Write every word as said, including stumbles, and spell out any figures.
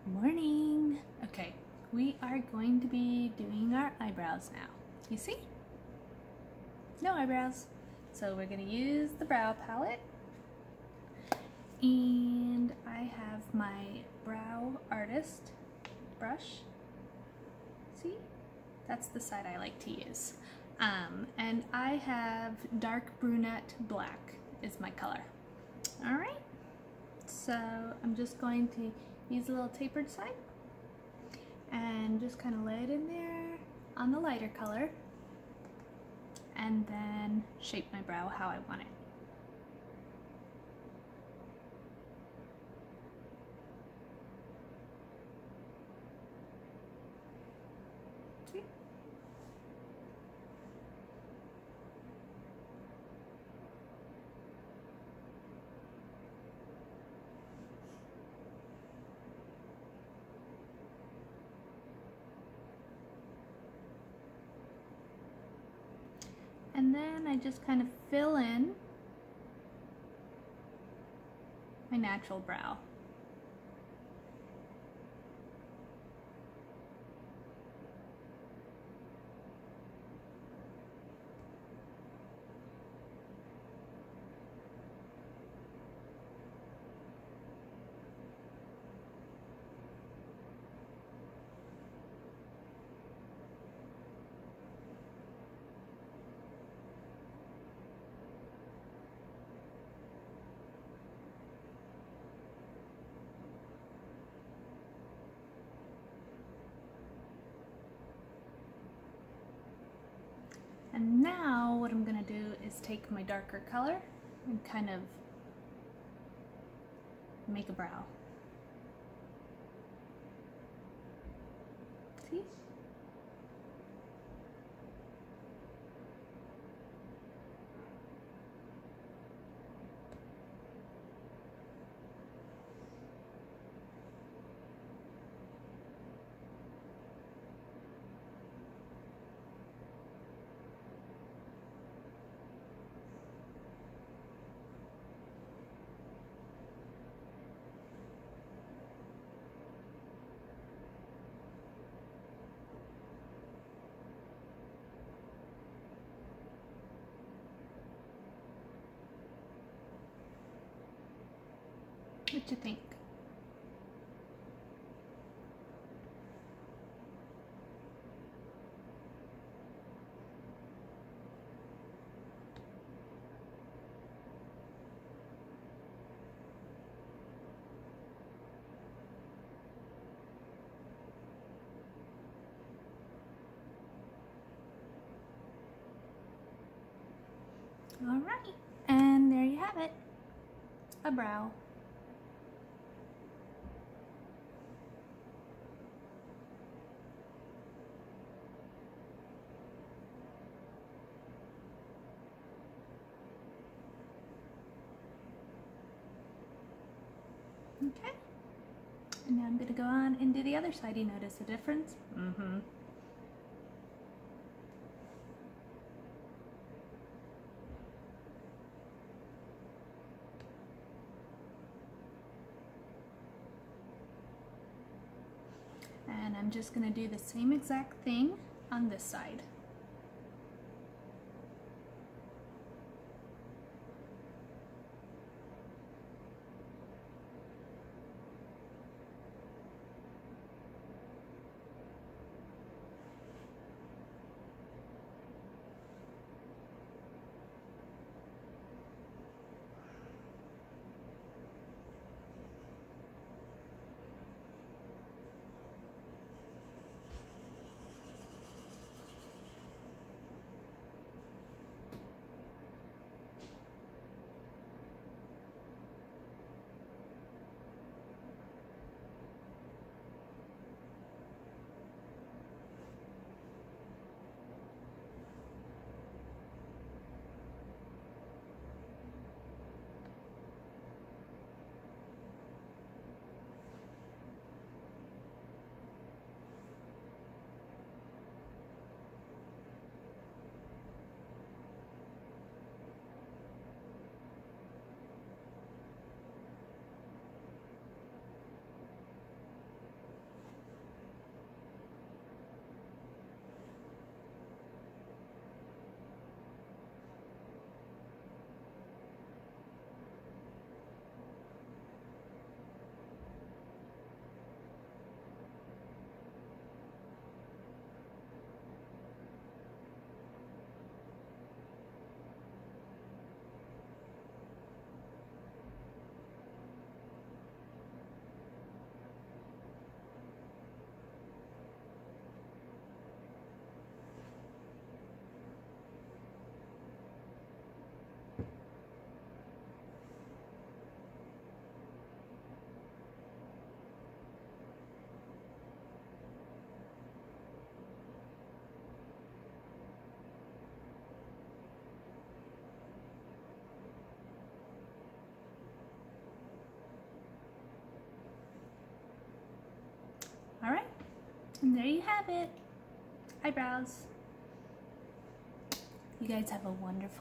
Morning. Okay, we are going to be doing our eyebrows now. You see? No eyebrows. So we're going to use the brow palette. And I have my Brow Artist brush. See? That's the side I like to use. Um, and I have dark brunette black is my color. Alright, so I'm just going to use a little tapered side and just kind of lay it in there on the lighter color and then shape my brow how I want it. See? And then I just kind of fill in my natural brow. And now what I'm going to do is take my darker color and kind of make a brow. See? What you think? All right, and there you have it, a brow. Okay, and now I'm going to go on and do the other side. You notice the difference? Mm-hmm. And I'm just going to do the same exact thing on this side. All right, and there you have it. Eyebrows. You guys have a wonderful